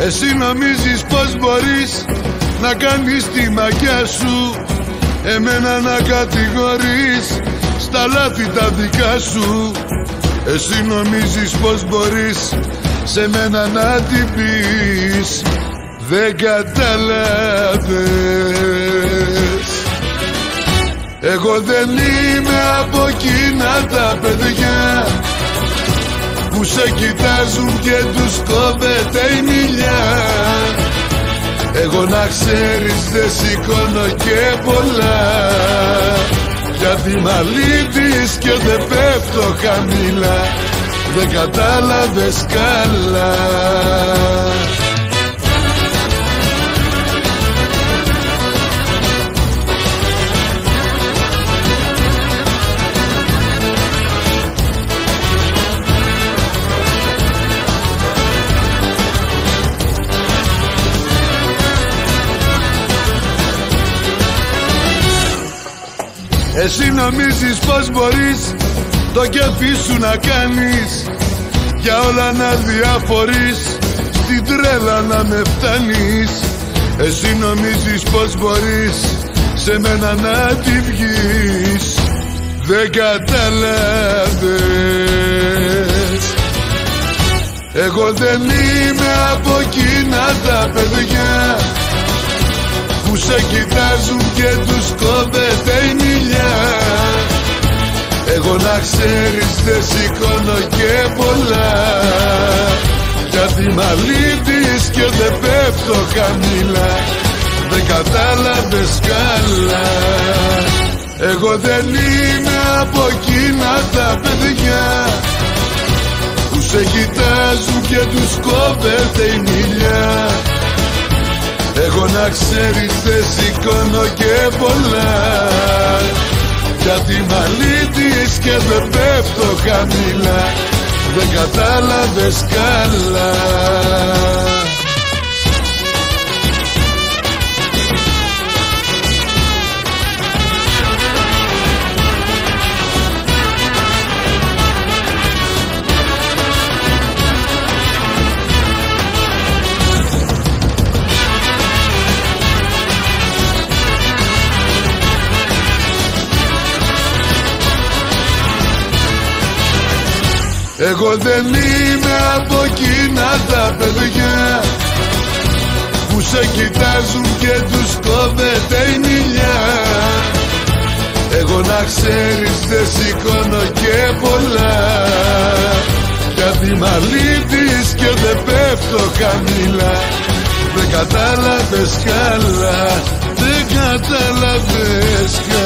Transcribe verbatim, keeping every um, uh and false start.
Εσύ νομίζεις πως μπορείς να κάνεις τη μαγιά σου, εμένα να κατηγορείς στα λάθη τα δικά σου. Εσύ νομίζεις πως μπορείς σε μένα να την πεις, δεν κατάλαβες. Εγώ δεν είμαι από εκείνα τα παιδιά που σε κοιτάζουν και τους κόβεται η μιλιά. Εγώ να ξέρεις δεν σηκώνω και πολλά, γιατί μ' αλήτης και δεν πέφτω χαμηλά, δεν κατάλαβες καλά. Εσύ νομίζεις πως μπορείς το κέφι σου να κάνεις, για όλα να διαφορείς, στην τρέλα να με φτάνεις. Εσύ νομίζεις πως μπορείς σε μένα να τη βγεις, δεν κατάλαβες. Εγώ δεν είμαι από εκείνα τα παιδιά που σε κοιτάζουν και τους κόβεται η μιλιά. Εγώ να ξέρεις δεν σηκώνω και πολλά, γιατί μ' αλήτης και δεν πέφτω χαμηλά, δεν κατάλαβες καλά. Εγώ δεν είμαι από εκείνα τα παιδιά που σε κοιτάζουν και τους κόβεται η μιλιά. Εγώ να ξέρεις δεν σηκώνω και πολλά, γιατί μ' αλήτης και δεν πέφτω χαμηλά, δεν κατάλαβες καλά. Εγώ δεν είμαι από εκείνα τα παιδιά που σε κοιτάζουν και τους κόβεται η μιλιά. Εγώ να ξέρεις δεν σηκώνω και πολλά, γιατί μ' αλήτης και δεν πέφτω χαμηλά, δεν κατάλαβες καλά, δεν κατάλαβες καλά.